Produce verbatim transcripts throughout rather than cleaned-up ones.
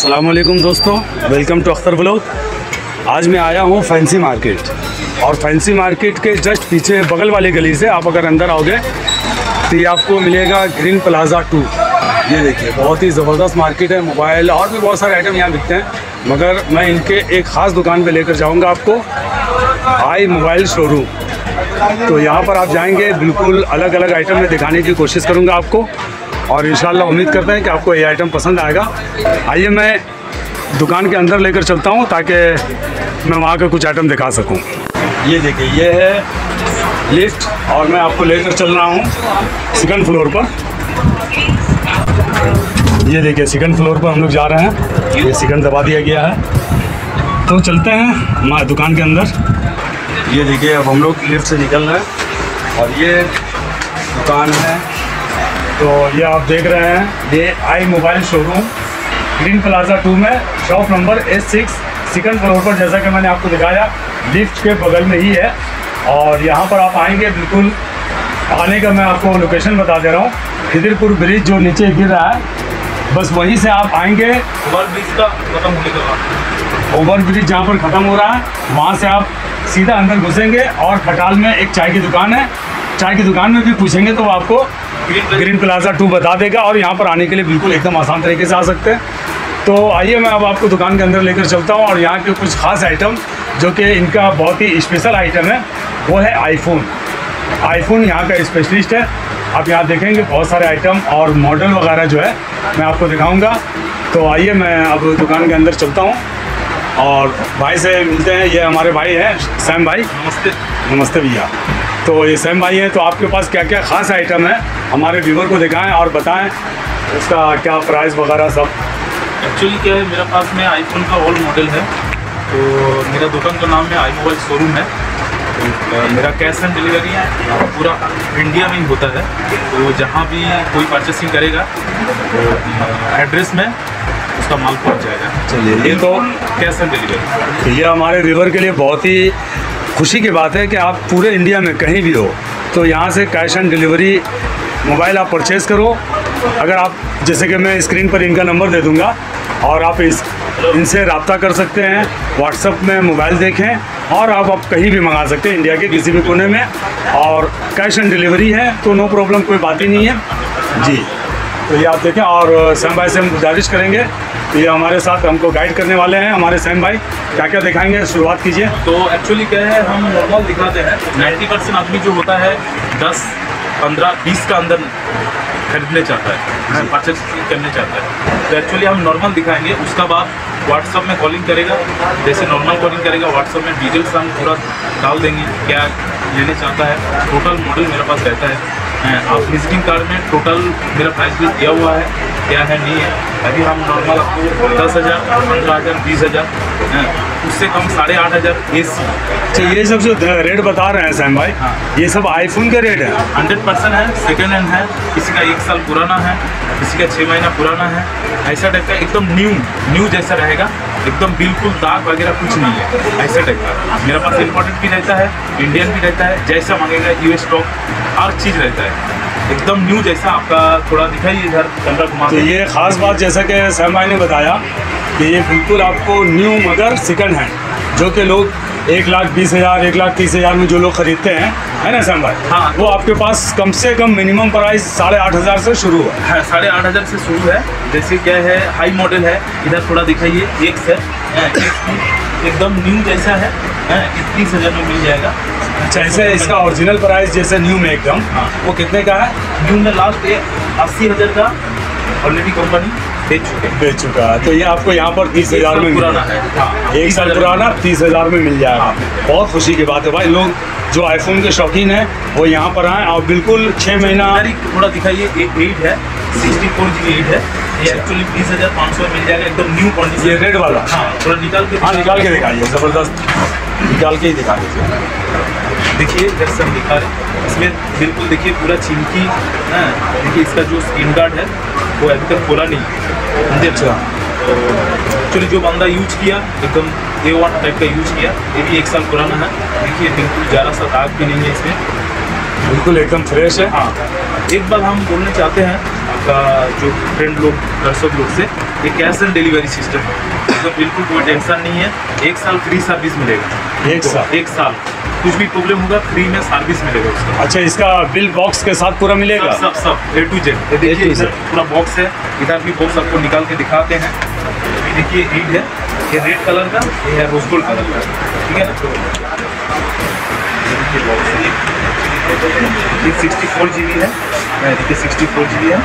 अस्सलाम वालेकुम दोस्तों, वेलकम टू अख्तर व्लॉग। आज मैं आया हूँ फैंसी मार्केट, और फैंसी मार्केट के जस्ट पीछे बगल वाली गली से आप अगर अंदर आओगे तो ये आपको मिलेगा ग्रीन प्लाजा टू। ये देखिए बहुत ही ज़बरदस्त मार्केट है। मोबाइल और भी बहुत सारे आइटम यहाँ बिकते हैं, मगर मैं इनके एक ख़ास दुकान पे लेकर जाऊँगा आपको, आई मोबाइल शोरूम। तो यहाँ पर आप जाएंगे, बिल्कुल अलग अलग आइटम में दिखाने की कोशिश करूँगा आपको, और इंशाल्लाह उम्मीद करते हैं कि आपको ये आइटम पसंद आएगा। आइए मैं दुकान के अंदर लेकर चलता हूँ ताकि मैं वहाँ के कुछ आइटम दिखा सकूँ। ये देखिए, ये है लिफ्ट और मैं आपको लेकर चल रहा हूँ सेकंड फ्लोर पर। ये देखिए सेकंड फ्लोर पर हम लोग जा रहे हैं। ये सेकंड दबा दिया गया है, तो चलते हैं हमारे दुकान के अंदर। ये देखिए अब हम लोग लिफ्ट से निकल रहे हैं और ये दुकान है। तो ये आप देख रहे हैं, ये I mobile showroom green plaza two में shop number S six second floor पर, जैसा कि मैंने आपको दिखाया लिफ्ट के बगल में ही है। और यहाँ पर आप आएंगे, बिल्कुल आने का मैं आपको लोकेशन बता दे रहा हूँ। खिदिरपुर ब्रिज जो नीचे गिर रहा है, बस वहीं से आप आएंगे। ओवर ब्रिज का खत्म होने के बाद ओवर ब्रिज जहाँ पर ख़त्म हो रहा है, वहाँ से आप सीधा अंदर घुसेंगे और खटाल में एक चाय की दुकान है। चाय की दुकान में भी पूछेंगे तो वो आपको ग्रीन प्लाजा टू बता देगा, और यहाँ पर आने के लिए बिल्कुल एकदम आसान तरीके से आ सकते हैं। तो आइए मैं अब आपको दुकान के अंदर लेकर चलता हूँ, और यहाँ के कुछ ख़ास आइटम जो कि इनका बहुत ही स्पेशल आइटम है, वो है आईफोन। आईफोन यहाँ का स्पेशलिस्ट है। आप यहाँ देखेंगे बहुत सारे आइटम और मॉडल वगैरह जो है मैं आपको दिखाऊँगा। तो आइए मैं अब दुकान के अंदर चलता हूँ और भाई से मिलते हैं। ये हमारे भाई हैं सैम भाई। नमस्ते। नमस्ते भैया। तो ये सैम भाई हैं, तो आपके पास क्या क्या ख़ास आइटम है हमारे व्यूवर को दिखाएं और बताएं उसका क्या प्राइस वगैरह सब। एक्चुअली क्या है, मेरे पास में आईफोन का ऑल मॉडल है। तो मेरा दुकान का नाम है आई मोबाइल शोरूम है। तो मेरा कैश ऑन डिलीवरी पूरा इंडिया में ही होता है। तो जहाँ भी कोई परचेसिंग करेगा तो एड्रेस में उसका माल पहुँच जाएगा। चलिए, ये तो कैश ऑन डिलीवरी, ये हमारे व्यूवर के लिए बहुत ही खुशी की बात है कि आप पूरे इंडिया में कहीं भी हो तो यहाँ से कैश ऑन डिलीवरी मोबाइल आप परचेज़ करो। अगर आप, जैसे कि मैं स्क्रीन पर इनका नंबर दे दूँगा और आप इस इनसे रब्ता कर सकते हैं, व्हाट्सएप में मोबाइल देखें, और आप आप कहीं भी मंगा सकते हैं इंडिया के किसी भी कोने में, और कैश ऑन डिलीवरी है तो नो प्रॉब्लम, कोई बात ही नहीं है जी। तो ये आप देखें, और सैम भाई से हम गुजारिश करेंगे, ये हमारे साथ हमको गाइड करने वाले हैं हमारे सैम भाई। क्या क्या दिखाएंगे, शुरुआत कीजिए। तो एक्चुअली क्या है, हम नॉर्मल दिखाते हैं। नाइन्टी परसेंट आदमी जो होता है दस पंद्रह बीस का अंदर खरीदने चाहता है, परचेज करने चाहता है। तो एक्चुअली हम नॉर्मल दिखाएंगे, उसका बाद व्हाट्सअप में कॉलिंग करेगा। जैसे नॉर्मल कॉलिंग करेगा, व्हाट्सअप में डिटेल्स हम पूरा डाल देंगे, क्या लेने चाहता है। टोटल मॉडल मेरे पास रहता है। आप विजिटिंग कार्ड में टोटल मेरा प्राइस लिस्ट दिया हुआ है, क्या है नहीं है। अभी हम नॉर्मल आपको दस हज़ार पंद्रह हज़ार बीस हज़ार उससे कम साढ़े आठ हज़ार ए सी। अच्छा, ये सब जो रेट बता रहे हैं सैम भाई, हाँ, ये सब आईफोन का रेट है? हंड्रेड परसेंट है, सेकेंड हैंड है। किसी का एक साल पुराना है, किसी का छः महीना पुराना है। ऐसा टाइप का एकदम न्यू न्यू जैसा रहेगा, एकदम बिल्कुल दाग वगैरह कुछ नहीं है, ऐसा टाइप का। मेरे पास इम्पोर्टेंट भी रहता है, इंडियन भी रहता है, जैसा मांगेगा यू एस स्टॉक हर चीज़ रहता है, एकदम न्यू जैसा। आपका थोड़ा दिखाइए इधर कैमरा घुमा। तो ये ख़ास बात जैसा कि सैम भाई ने बताया कि ये बिल्कुल आपको न्यू मगर सेकंड हैंड, जो कि लोग एक लाख बीस हज़ार एक लाख तीस हज़ार में जो लोग ख़रीदते हैं, है ना सैम भाई? हाँ, वो आपके पास कम से कम मिनिमम प्राइस साढ़े आठ हज़ार से शुरू है। साढ़े आठ हज़ार से शुरू है। जैसे क्या है, हाई मॉडल है, इधर थोड़ा दिखाइए। एक से एकदम न्यू जैसा है, इक्कीस हज़ार में मिल जाएगा। अच्छा, ऐसे इसका ओरिजिनल प्राइस जैसे न्यू में एकदम, हाँ, वो कितने का है? न्यू में लास्ट अस्सी हज़ार का ऑलरेडी कंपनी बेच चुके बेच चुका है। तो ये आपको यहाँ पर तीस हज़ार में पुराना है। हाँ, एक साल पुराना तीस हज़ार में मिल जाएगा। बहुत खुशी की बात है भाई, लोग जो आईफोन के शौकीन हैं वो यहाँ पर आएँ, और बिल्कुल छः महीना। थोड़ा दिखाइए, एट है, sixty four G B eight है। ये एक्चुअली बीस हज़ार पाँच सौ में मिल जाएगा, एकदम न्यू कंडीशन। ये रेड वाला? हाँ, थोड़ा निकाल के हाँ, निकाल के दिखाइए, ज़बरदस्त निकाल के ही दिखा दीजिए। देखिए इधर से हम दिखा रहे हैं, इसमें बिल्कुल देखिए पूरा चिमकी है। देखिए इसका जो स्क्रीन गार्ड है वो अभी तक खोला नहीं है। अच्छा, तो एक्चुअली जो बंदा यूज किया एकदम ए वन टाइप का यूज किया, ये भी एक साल पुराना है। देखिए बिल्कुल ज़रा सा दाग भी नहीं है इसमें, बिल्कुल एकदम फ्रेश है। हाँ, एक बार हम बोलना चाहते हैं आपका जो फ्रेंड लोग दर्शक लोग से, ये कैश एंड डिलीवरी सिस्टम है, तो बिल्कुल कोई टेंशन नहीं है। एक साल फ्री सर्विस मिलेगा। एक साल एक साल कुछ भी प्रॉब्लम होगा फ्री में सर्विस मिलेगा उसका। अच्छा, इसका बिल बॉक्स के साथ पूरा मिलेगा? सब सब सब ए टू जेड। देखिए इधर पूरा बॉक्स है, इधर भी बॉक्स आपको निकाल के दिखाते हैं। अभी देखिए रीड है, ये रेड कलर का, ये है रोज गोल्ड कलर का, ठीक है ना। देखिए बॉक्स है, ये सिक्सटी फोर जी बी है, देखिए सिक्सटी फोर जी बी है,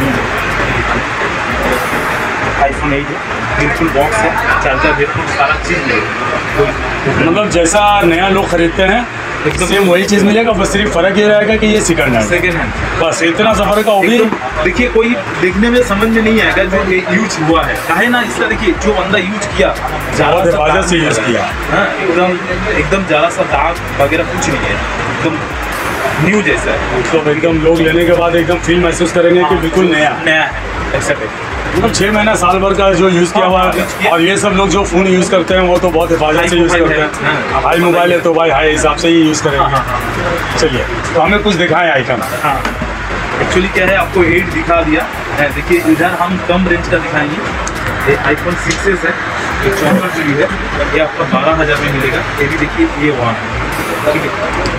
आईफोन एट है, बिल्कुल बॉक्स है, चार्जर हेडफोन सारा चीज़ मिलेगा। मतलब जैसा नया लोग खरीदते हैं एकदम सेम वही चीज़ मिलेगा, बस सिर्फ फर्क ये रहेगा कि ये सेकंड हैंड सेकंड हैंड, बस इतना सा फर्क है। वो भी देखिए कोई देखने में समझ में नहीं आएगा जो ये यूज हुआ है, काहे ना इसका देखिए जो बंदा यूज किया बहुत हिफाजत से यूज किया, हाँ एकदम एकदम ज़्यादा सा दाग वगैरह कुछ नहीं है, एकदम न्यू जैसा है। मतलब एकदम लोग लेने के बाद एकदम फील महसूस करेंगे कि बिल्कुल नया नया है ऐसा टाइप। मतलब छः महीना साल भर का जो यूज़ किया हुआ है। और ये सब लोग जो फ़ोन यूज़ करते हैं वो तो बहुत हिफाजत से यूज़ करते हैं। हाई मोबाइल है तो भाई हाई हिसाब से ही यूज़ करेंगे। चलिए तो हमें कुछ दिखाएं आइटम। हाँ एक्चुअली क्या है, आपको एट दिखा दिया है। देखिए इधर हम कम रेंज का दिखाएंगे। ये आईफोन सिक्स एस है, ये चौंसठ जी बी है, ये आपका बारह हज़ार में मिलेगा। ये भी देखिए ये वन है, ठीक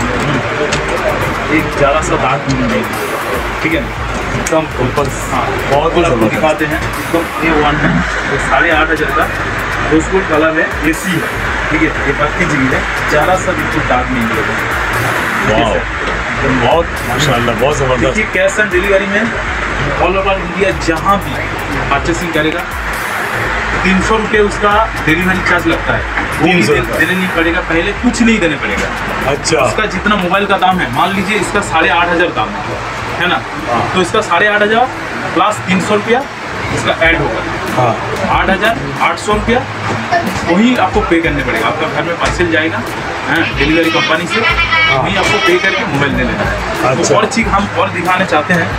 है, एक ज़्यादा सा दाग नहीं, ठीक है, एकदम ऊपर। हाँ बहुत ही आपको दिखाते हैं, एकदम ए वन है, ये साढ़े आठ हज़ार का रोज गोल्ड कलर है, ए सी है, ठीक है, ये बत्तीस जी बी है, ज़्यादा सा बिल्कुल दाग नहीं मिलेगा। बहुत माशाल्लाह, बहुत ज़बरदस्त। देखिए कैश ऑन डिलीवरी में ऑल ओवर इंडिया जहाँ भी परचेसिंग करेगा तीन सौ रुपये उसका डिलीवरी चार्ज लगता है। तीन सौ देने नहीं पड़ेगा, पहले कुछ नहीं देने पड़ेगा। अच्छा, इसका जितना मोबाइल का दाम है, मान लीजिए इसका साढ़े आठ हज़ार दाम है, है ना, तो इसका साढ़े आठ हज़ार प्लस तीन सौ रुपया इसका ऐड होगा। हाँ आठ हज़ार आठ सौ रुपया वही आपको पे करने पड़ेगा। आपका घर में पार्सल जाएगा डिलीवरी कंपनी से, वहीं आपको पे करके मोबाइल ले लेना है। अच्छा। तो और चीज़ हम और दिखाने चाहते हैं,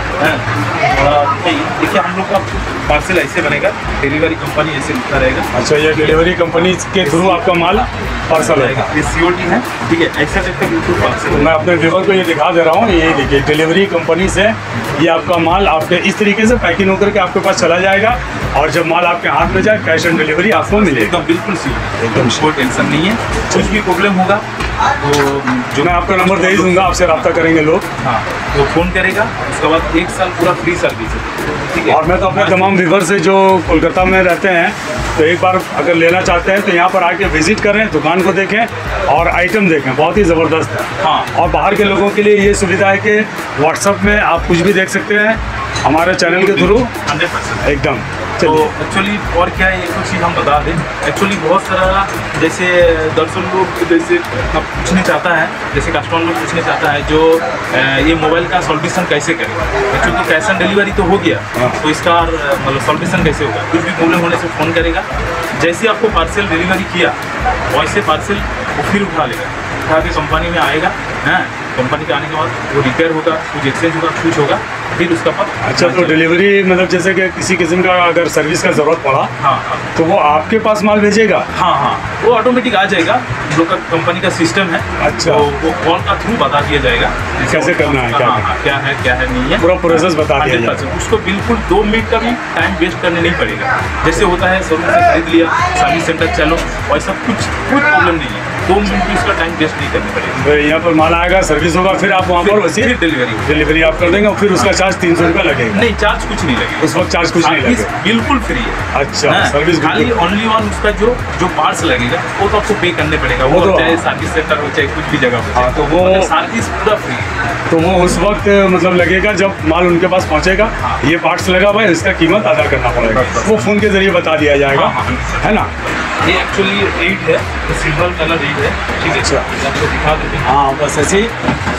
देखिए हम लोग का पार्सल ऐसे बनेगा, डिलीवरी कंपनी ऐसे लिखा रहेगा। अच्छा, ये डिलीवरी कंपनी के थ्रू आपका माल पार्सल होगा। ये सी ओ टी है, ठीक है, ऐसा टाइप का बिल्कुल पार्सल। मैं अपने व्यूअर को ये दिखा दे रहा हूँ, ये देखिए डिलीवरी कंपनी से ये आपका माल आपके इस तरीके से पैकिंग होकर के आपके पास चला जाएगा, और जब माल आपके हाथ में जाए कैश ऑन डिलीवरी आपको मिलेगा। एकदम बिल्कुल सी एकदम कोई टेंशन नहीं है। कुछ भी प्रॉब्लम होगा तो जो मैं आपका नंबर दे ही दूंगा, आपसे रब्ता करेंगे लोग। हाँ तो फ़ोन करेगा, उसके बाद एक साल पूरा फ्री सर्विस है, ठीक है। और मैं तो अपने तमाम व्यूअर से जो कोलकाता में रहते हैं, तो एक बार अगर लेना चाहते हैं तो यहाँ पर आके विजिट करें, दुकान को देखें और आइटम देखें, बहुत ही ज़बरदस्त है। हाँ और बाहर के लोगों के लिए ये सुविधा है कि व्हाट्सएप में आप कुछ भी देख सकते हैं हमारे चैनल के थ्रू हंड्रेड परसेंट एकदम। तो एक्चुअली और क्या है, एक कुछ चीज़ हम बता दें, एक्चुअली बहुत सारा जैसे दर्शक लोग जैसे अब पूछने चाहता है, जैसे कस्टमर लोग पूछने चाहता है जो ये मोबाइल का सॉल्यूशन कैसे करें। एक्चुअली तो कैश ऑन डिलीवरी तो हो गया, तो इसका मतलब सॉल्यूशन कैसे होगा। कुछ भी प्रॉब्लम होने से फ़ोन करेगा, जैसे आपको पार्सल डिलीवरी किया वैसे पार्सल वो फिर उठा लेगा, उठा के कंपनी में आएगा, हैं कंपनी के आने के बाद वो रिपेयर होगा, कुछ एक्सचेंज होगा, कुछ होगा, फिर उसका पास। अच्छा, तो डिलीवरी मतलब जैसे कि किसी किस्म का अगर सर्विस का ज़रूरत पड़ा, हाँ हाँ तो वो आपके पास माल भेजेगा? हाँ हाँ वो ऑटोमेटिक आ जाएगा, हम लोग का कंपनी का सिस्टम है। अच्छा। तो वो कॉल का थ्रू बता दिया जाएगा कैसे करना है, क्या हाँ, हाँ, क्या है क्या है नहीं है, पूरा प्रोसेस बता दिया हंड्रेड जाएगा। उसको बिल्कुल दो मिनट का भी टाइम वेस्ट करने नहीं पड़ेगा। जैसे होता है शोरूम से खरीद लिया, सर्विस सेंटर चलो, वैसा कुछ कुछ प्रॉब्लम नहीं है, दो मिनट भी उसका टाइम वेस्ट नहीं करना पड़ेगा। तो यहाँ पर माल आएगा, सर्विस होगा, फिर आप वहाँ पर वैसे फिर डिलीवरी डिलीवरी आप कर देंगे और फिर उसका चार्ज तीन सौ रुपया लगेगा? नहीं, चार्ज कुछ नहीं लगेगा, उस वक्त चार्ज कुछ नहीं सर्विस लगेगा? बिल्कुल फ्री है। अच्छा, हाँ, सर्विस खाली ओनली वन उसका जो जो पार्ट्स लगेगा वो तो आपको पे करने पड़ेगा। वो वो तो चाहे सर्विस सेंटर हो चाहे कुछ भी जगह हो, हाँ, तो वो सर्विस पूरा फ्री है। तो वो उस वक्त मतलब लगेगा जब माल उनके पास पहुंचेगा, ये पार्ट्स लगा हुआ है, इसका कीमत अदा करना पड़ेगा, वो फ़ोन के जरिए बता दिया जाएगा, हाँ, हाँ, है ना। ये एक्चुअली एट है, तो सिल्वर कलर एट है, ठीक है। अच्छा। आपको दिखा देते हैं, हाँ बस ऐसे ही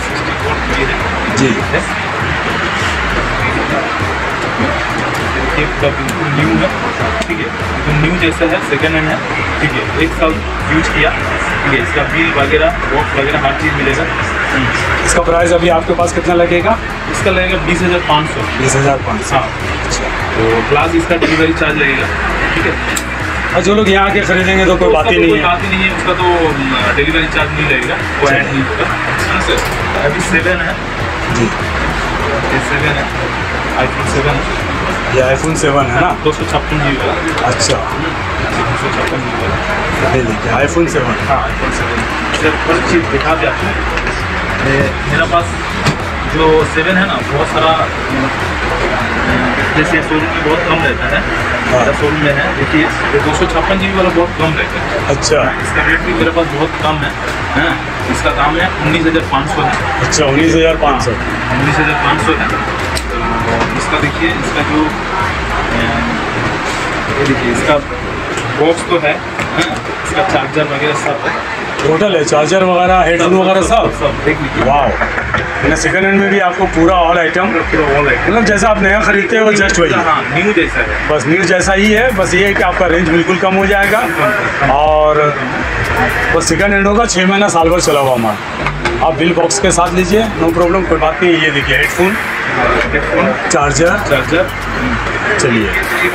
जी। ये पूरा बिल्कुल न्यू है, ठीक है, तो न्यू जैसा है, सेकेंड हैंड है, ठीक है, एक साल यूज किया, ठीक है। इसका बिल वगैरह बॉक्स वगैरह हर चीज़ मिलेगा। इसका प्राइस अभी आपके पास कितना लगेगा? इसका लगेगा बीस हज़ार पाँच सौ बीस हज़ार पाँच सौ हाँ, तो प्लस इसका डिलीवरी चार्ज लगेगा, ठीक है। और जो लोग यहाँ आके खरीदेंगे तो कोई बात ही नहीं कोई है? बात ही नहीं है, उसका तो डिलीवरी चार्ज नहीं लगेगा, वो ऐड नहीं होगा। हाँ सर, अभी सेवन है जी। ये सेवन है, आईफोन सेवन, ये आईफोन सेवन है ना? दो सौ छप्पन जी बी वाला। अच्छा, दो सौ छप्पन जी बी वाला, ये देखिए आईफोन सेवन। हाँ आईफोन सेवन। सिर्फ हर चीज़ दिखा दे आपको। ये मेरा पास जो सेवन है ना, बहुत सारा जैसे शोरूम में बहुत कम रहता है, मेरा शोरूम में है। देखिए ये दो सौ छप्पन जी बी वाला बहुत कम रहता है। अच्छा, इसका रेट भी मेरे पास बहुत कम है, हैं। इसका दाम है उन्नीस हज़ार पाँच सौ है। अच्छा, उन्नीस हज़ार पाँच सौ उन्नीस हज़ार पाँच सौ है। तो इसका देखिए, इसका जो ये देखिए इसका बॉक्स तो है, हैं। इसका चार्जर वगैरह सब है, टोटल है, चार्जर वगैरह, हेडफोन वगैरह सब सब देख लीजिए। वाह, मैंने सेकंड हैंड में भी आपको पूरा ऑल आइटम, पूरा ऑल आइटम, मतलब जैसा आप नया खरीदते हो जस्ट वही, हाँ न्यू जैसा है, बस न्यू जैसा ही है। बस ये है कि आपका रेंज बिल्कुल कम हो जाएगा और बस सेकंड हैंड होगा, छः महीना साल भर चला हुआ माल। आप बिल बॉक्स के साथ लीजिए, नो प्रॉब्लम, कोई बात नहीं। ये देखिए हेडफोन, हेडफोन, चार्जर, चार्जर, चलिए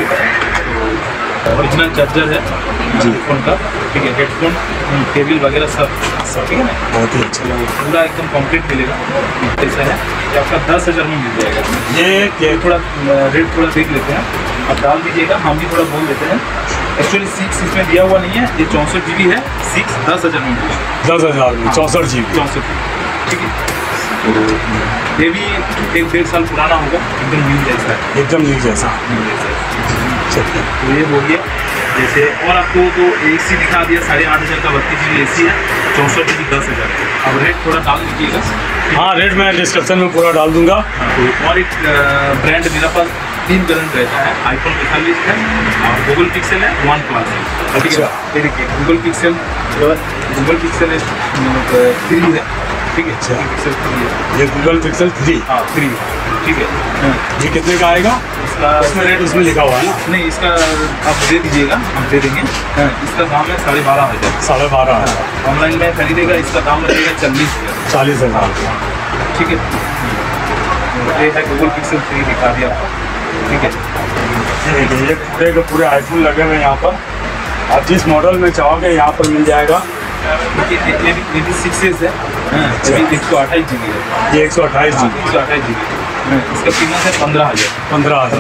ओरिजिनल चार्जर है जी फोन का, ठीक है। हेडफोन, केबल वगैरह सब सब ठीक है ना, बहुत ही अच्छा। पूरा एकदम कंप्लीट मिलेगा। ऐसा है कि आपका दस हज़ार में मिल जाएगा। ये ये थोड़ा रेट थोड़ा देख लेते हैं, आप डाल दीजिएगा, हम भी थोड़ा बोल देते हैं। एक्चुअली सिक्स इसमें दिया हुआ नहीं है, ये चौंसठ जी बी है, सिक्स दस हज़ार में मिलेगा। दस हज़ार में चौंसठ जी बी, चौंसठ, ठीक है। तो ये भी एक डेढ़ साल पुराना होगा, एकदम न्यू जैसा है, एकदम न्यू जैसा। न्यू जैसा है। चलिए, तो ये हो गया। जैसे और आपको तो ए सी दिखा दिया, साढ़े आठ हज़ार का बत्तीस जी बी ए सी है, चौंसठ जी बी दस हज़ार। अब रेट थोड़ा डाल दीजिएगा। हाँ, रेट मैं डिस्क्रिप्शन में पूरा डाल दूंगा। तो और एक ब्रांड मेरा पास तीन करंट रहता है, आईफोन पैंतालीस है और गूगल पिक्सल है, वन प्लस है। ठीक है, ये देखिए Google Pixel, Google Pixel three है, ठीक है। अच्छा, पिक्सल थ्री है, ये गूगल पिक्सल थ्री, हाँ थ्री, ठीक है। हाँ, ये कितने का आएगा? इसका इसमें रेट उसमें लिखा हुआ है ना? नहीं, इसका आप दे दीजिएगा, हम दे देंगे। हाँ, इसका दाम है साढ़े बारह हज़ार। साढ़े बारह हज़ार। ऑनलाइन में खरीदेगा इसका दाम लगेगा चालीस हज़ार, चालीस हज़ार, ठीक है। ये है गूगल पिक्सल थ्री, दिखा दिया आपको, ठीक है। ये देखिए, ये पूरे के पूरे आईफोन लगे हुए हैं यहाँ पर। आप जिस मॉडल में चाहोगे यहाँ पर मिल जाएगा। ये ये भी ये भी सिक्स एस है, हाँ, ये भी एक सौ अट्ठाईस जी बी है, ये एक सौ अट्ठाईस जी बी, एक सौ अट्ठाईस जी बी। इसका कीमत है पंद्रह हज़ार। पंद्रह हज़ार।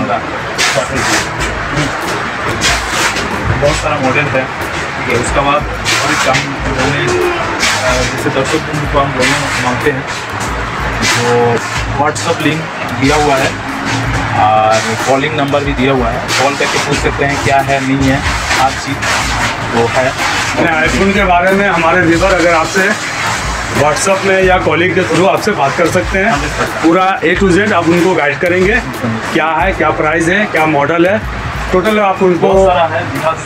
बहुत सारा मॉडल है, ठीक है। उसके बाद और एक काम बोलने, जैसे दर्शक को हम बोलने मांगते हैं, तो व्हाट्सअप लिंक दिया हुआ है और कॉलिंग नंबर भी दिया हुआ है, कॉल करके पूछ सकते हैं क्या है नहीं है, हर चीज़ वो है। आईफोन के बारे में हमारे व्यूअर अगर आपसे व्हाट्सअप में या कॉलिंग के थ्रू आपसे बात कर सकते हैं, पूरा ए टू जेड आप उनको गाइड करेंगे, क्या है, क्या प्राइस है, क्या मॉडल है, टोटल आप उनको। बहुत सारा है,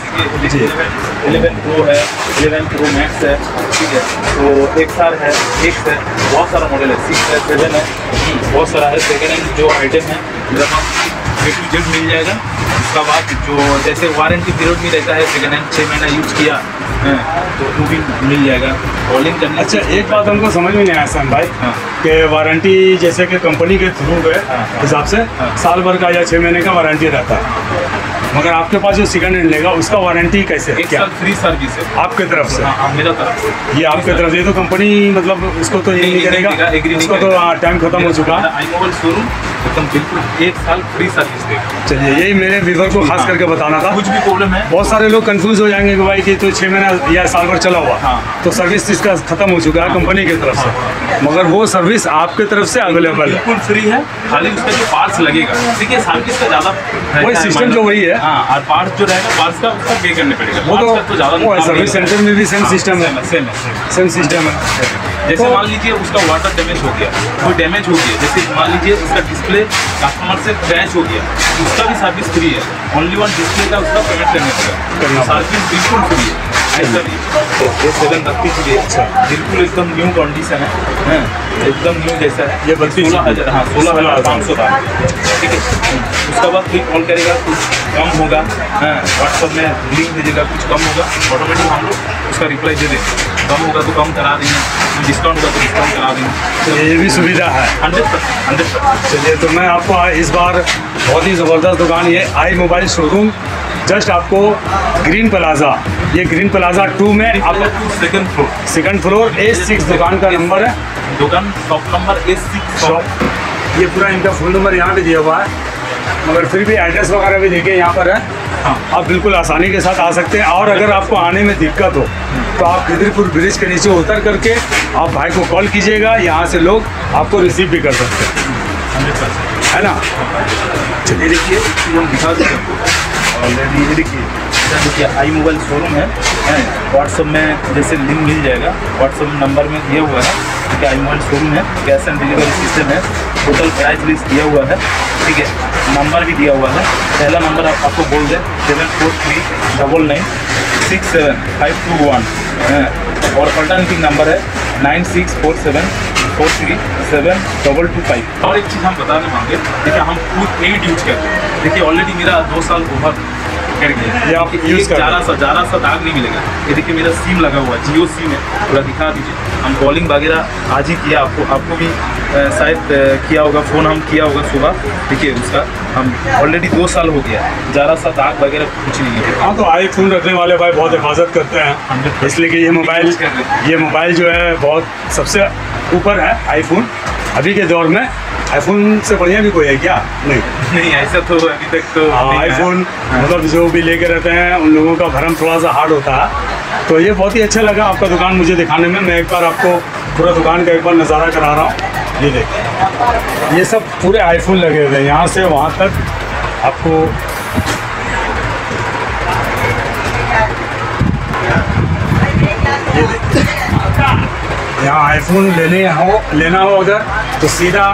इलेवन प्रो है, इलेवन प्रो मैक्स है, ठीक है। तो एक साल है, एक है, बहुत सारा मॉडल है, सिक्स है, सेवन है, बहुत सारा है। सेकेंड हैंड जो आइटम है मेरे पास ए टू जेड मिल जाएगा। उसका बाद जो जैसे वारंटी पीरियड में रहता है, सेकेंड हैंड छः महीना यूज किया है, तो वो भी मिल जाएगा। कॉलिंग करने। अच्छा, एक बात हमको समझ में नहीं आया सैम भाई, हाँ। कि वारंटी जैसे कि कंपनी के थ्रू है हिसाब से हाँ। साल भर का या छः महीने का वारंटी रहता है, मगर आपके पास जो सेकंड हैंड लेगा उसका वारंटी कैसे है? एक क्या साल फ्री सर्विस है आपके तरफ से? हाँ, मेरा तरफ से ये आपके तरफ से, ये तो कंपनी मतलब उसको तो ये नहीं, नहीं नहीं करेगा, देगा, एग्री नहीं उसको तो करेगा। हाँ, टाइम खत्म हो चुका है। आई मोबाइल शोरूम एकदम बिल्कुल एक साल फ्री सर्विस देगा। चलिए, यही मेरे व्यूअर को खास करके बताना था। कुछ भी प्रॉब्लम है, बहुत सारे लोग कंफ्यूज हो जाएंगे कि भाई कि तो छः महीना या साल भर चला हुआ, हाँ। तो सर्विस इसका खत्म हो चुका है कंपनी की तरफ से, मगर वो सर्विस आपके तरफ से अवेलेबल है। बिल्कुल फ्री है, खाली उसका जो पार्ट्स लगेगा, ठीक है, सर्विस का ज़्यादा वही सिस्टम जो वही है, हाँ, और पार्ट्स जो रहेगा पार्ट्स का उसका पे करने पड़ेगा। वो तो, तो ज़्यादा वो है, सर्विस सेंटर में भी सेम सिस्टम है, सेम है, सेम सिस्टम है। जैसे मान लीजिए उसका वाटर डैमेज हो गया, कोई डैमेज हो गया, जैसे मान लीजिए उसका डिस्प्ले कस्टमर से क्रैश हो गया, उसका भी सर्विस फ्री है। ओनली वन डिस्प्ले का उसका पेमेंट करना पड़ेगा, सर्विस बिल्कुल फ्री है। ऐसा भी ये सेवन बत्तीस जी है, बिल्कुल एकदम न्यू कंडीशन है, एकदम न्यू जैसा है। ये बत्तीस सोलह हज़ार हाँ सोलह हज़ार पाँच सौ का, ठीक है। उसका बाद कोई कॉल करेगा कुछ कम होगा, व्हाट्सअप में लिंक भेजेगा, कुछ कम होगा, ऑटोमेटिक हम लोग उसका रिप्लाई दे देंगे। कम होगा तो कम करा देंगे, डिस्काउंट होगा तो डिस्काउंट करा देंगे, ये भी सुविधा है। हंड्रेड परसेंट हंड्रेड परसेंट चलिए, तो मैं आपको इस बार बहुत ही ज़बरदस्त दुकान, ये आई मोबाइल शोरूम, जस्ट आपको ग्रीन प्लाजा, ये ग्रीन प्लाजा टू में आपको second floor second floor A six दुकान का नंबर है, दुकान shop number A six shop ये पूरा इनका फ़ोन नंबर यहाँ पे दिया हुआ है, मगर फिर भी एड्रेस वगैरह भी देखिए यहाँ पर है। हाँ। आप बिल्कुल आसानी के साथ आ सकते हैं। और अगर आपको आने में दिक्कत हो तो आप खिदरपुर ब्रिज के नीचे उतर करके आप भाई को कॉल कीजिएगा, यहाँ से लोग आपको रिसीव भी कर सकते हैं, हंड्रेड परसेंट है ना। ये देखिए हम दिखा देंगे आपको ऑलरेडी। ये देखिए देखिए आई मोबाइल शोरूम है, व्हाट्सअप में जैसे लिंक मिल जाएगा, व्हाट्सअप नंबर में दिया हुआ है। ठीक है, आई मोबाइल शोरूम है, कैश एंड डिलीवरी सिस्टम है, टोटल प्राइस लिस्ट दिया हुआ है। ठीक है, नंबर भी दिया हुआ है। पहला नंबर आप, आपको बोल दें seven four three double nine six seven five two one, और अल्टरनेटिव नंबर है nine six four seven four three seven double two five. और एक चीज़ हम बताने मांगे, देखिए हम खुद एड यूज करते हैं। देखिए ऑलरेडी मेरा दो साल ओवर कर गया, ये आप यूज़ कर ज़्यादा सा ज़्यादा सा दाग नहीं मिलेगा। ये देखिए मेरा सिम लगा हुआ है, जियो सिम है, पूरा दिखा दीजिए। हम कॉलिंग वगैरह आज ही किया, आपको आपको भी आ, शायद आ, किया होगा, फ़ोन हम किया होगा सुबह। देखिए उसका हम ऑलरेडी दो साल हो गया, ज़्यादा सा दाग वगैरह कुछ नहीं है। हाँ, तो आईफोन रखने वाले भाई बहुत हिफाजत करते हैं, इसलिए कि ये मोबाइल ये मोबाइल जो है बहुत सबसे ऊपर है आईफोन अभी के दौर में। आईफोन से बढ़िया भी कोई है क्या? नहीं नहीं, ऐसा तो अभी तक तो हाँ, आईफोन मतलब जो भी लेके रहते हैं उन लोगों का भरम थोड़ा सा हार्ड होता है। तो ये बहुत ही अच्छा लगा आपका दुकान मुझे दिखाने में। मैं एक बार आपको पूरा दुकान का एक बार नज़ारा करा रहा हूँ। ये देखिए, ये सब पूरे आईफोन लगे हुए हैं, यहाँ से वहाँ तक आपको। ये देखिए, यहाँ आईफोन लेने हो लेना हो अगर तो सीधा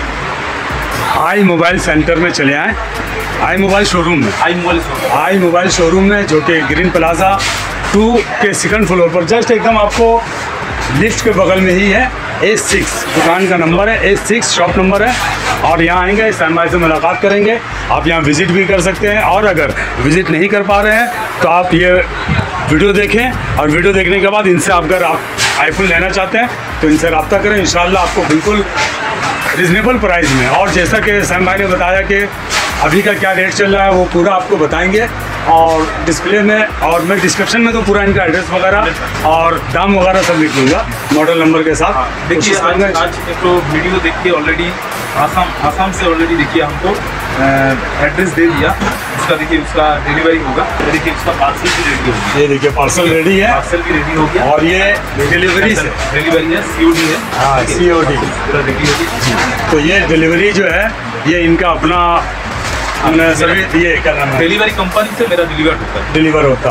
आई मोबाइल सेंटर में चले आएँ, आई मोबाइल शोरूम में I mobile showroom I mobile showroom में जो कि ग्रीन प्लाजा टू के सेकंड फ्लोर पर जस्ट एकदम आपको लिफ्ट के बगल में ही है। ए सिक्स दुकान का नंबर है, ए सिक्स शॉप नंबर है। और यहाँ आएंगे, सैम भाई से मुलाकात करेंगे, आप यहाँ विज़िट भी कर सकते हैं। और अगर विज़िट नहीं कर पा रहे हैं तो आप ये वीडियो देखें, और वीडियो देखने के बाद इनसे अगर आप आईफोन लेना चाहते हैं तो इनसे रब्ता करें। इंशाल्लाह आपको बिल्कुल रिजनेबल प्राइस में, और जैसा कि सैम भाई ने बताया कि अभी का क्या रेट चल रहा है वो पूरा आपको बताएंगे। और डिस्प्ले में और मैं डिस्क्रिप्शन में तो पूरा इनका एड्रेस वगैरह और दाम वगैरह सब लिख दूँगा मॉडल नंबर के साथ। देखिए आज आज एक तो वीडियो देखिए ऑलरेडी आसाम आसाम से ऑलरेडी देखिए हमको एड्रेस दे दिया उसका। देखिए उसका डिलीवरी होगा, देखिए उसका पार्सल भी रेडी हो गया। ये देखिए पार्सल रेडी है, पार्सल भी रेडी हो गया। और ये डिलीवरी से डिलीवरी है, सीओडी है। हाँ, सीओडी पूरा रेडी हो गया। तो ये डिलीवरी जो है ये इनका अपना सर्विस, ये क्या नाम है, डिलीवरी कंपनी से मेरा डिलीवर होता है डिलीवर होता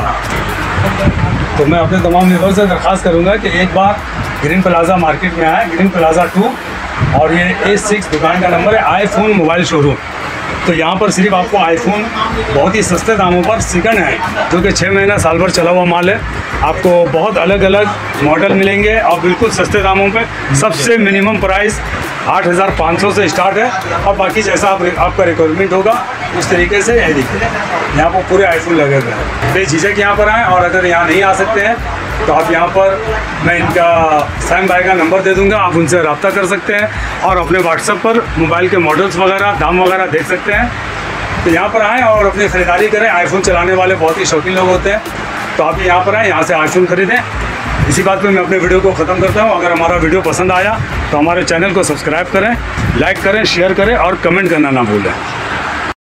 है। तो मैं अपने तमाम व्यूअर्स से दरख्वास्त करूँगा कि एक बार ग्रीन प्लाजा मार्केट में आए, ग्रीन प्लाजा टू, और ये ए सिक्स दुकान का नंबर है, आईफोन मोबाइल शोरूम। तो यहाँ पर सिर्फ आपको आईफोन बहुत ही सस्ते दामों पर सेकंड है, जो कि छः महीना साल भर चला हुआ माल है। आपको बहुत अलग अलग मॉडल मिलेंगे और बिल्कुल सस्ते दामों पे। सबसे मिनिमम प्राइस आठ हज़ार पाँच सौ से स्टार्ट है, और बाकी जैसा आप आपका रिक्वायरमेंट होगा उस तरीके से। ये देखिए यहाँ पर पूरे आईफोन लगे हुए हैं। बेझिझक यहाँ पर आएँ, और अगर यहाँ नहीं आ सकते हैं तो आप यहाँ पर मैं इनका सैम भाई का नंबर दे दूँगा, आप उनसे रब्ता कर सकते हैं और अपने व्हाट्सएप पर मोबाइल के मॉडल्स वगैरह दाम वगैरह देख सकते हैं। तो यहाँ पर आएँ और अपनी ख़रीदारी करें। आईफोन चलाने वाले बहुत ही शौकीन लोग होते हैं, तो आप यहाँ पर आएँ, यहाँ से आईफोन ख़रीदें। इसी बात पे मैं अपने वीडियो को ख़त्म करता हूँ। अगर हमारा वीडियो पसंद आया तो हमारे चैनल को सब्सक्राइब करें, लाइक करें, शेयर करें और कमेंट करना ना भूलें।